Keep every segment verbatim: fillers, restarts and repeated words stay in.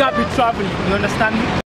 not be traveling, you understand me?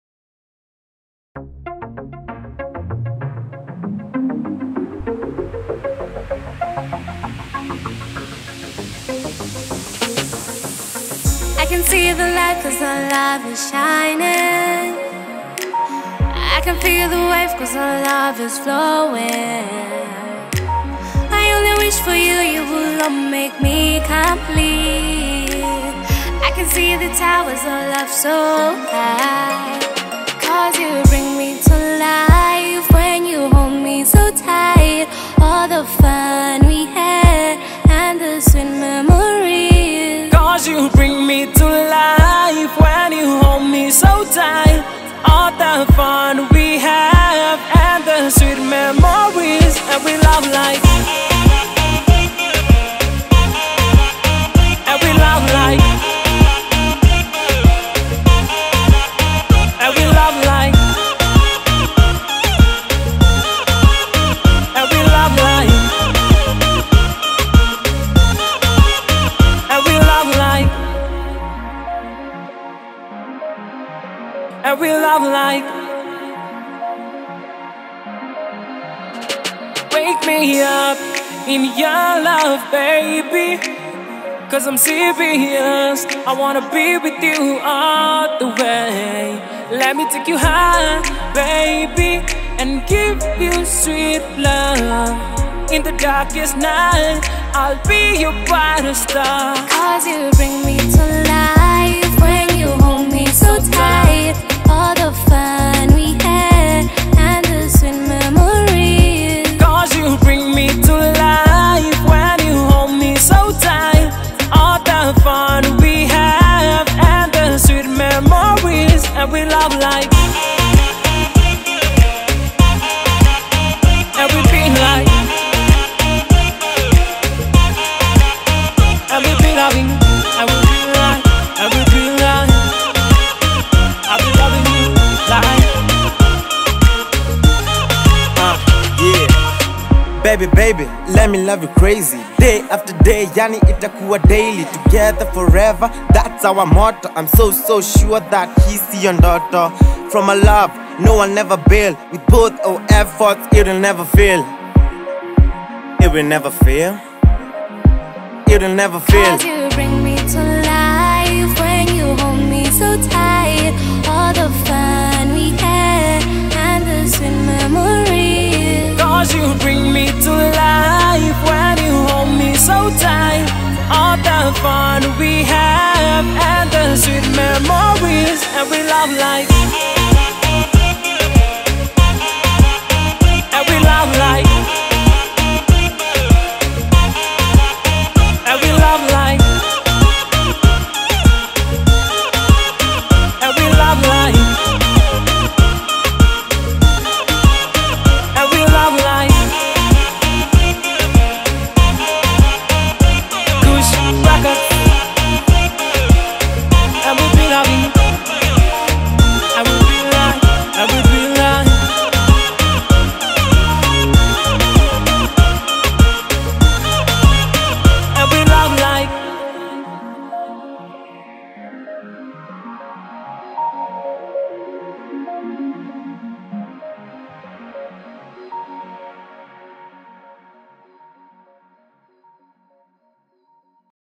I can see the light cause our love is shining. I can feel the wave cause our love is flowing. I only wish for you, you will all make me complete. I can see the towers of love so high, cause you bring me to life when you hold me so tight. All the fun we had and the sweet memories, cause you bring me to life when you hold me so tight. All the fun we have and the sweet memories, and we love like, and we love like, and we love like, and we love like, and we love like, and we love like. Wake me up in your love, baby, cause I'm serious. I wanna be with you all the way. Let me take you high, baby, and give you sweet love. In the darkest night, I'll be your brightest star. cause you bring me to life when you hold me so tight. All the fun we had and the sweet memories, cause you bring me to life when you hold me so tight. All the fun we have and the sweet memories, and we love like, and we be like, and we be loving, and we be like, and we be like, I'll be loving you like, Uh, yeah. Baby, baby, let me love you crazy. Day after day, yani itakuwa daily. Together forever, that's our motto. I'm so, so sure that he's your daughter. From our love, no one never bail. With both our efforts, it will never fail. It will never fail. It will never fail. cause you bring me to life when you hold me so tight. All the fun we had and the sweet memories, cause you bring me to life when you hold me so tight. All the fun we have and the sweet memories, and we love like,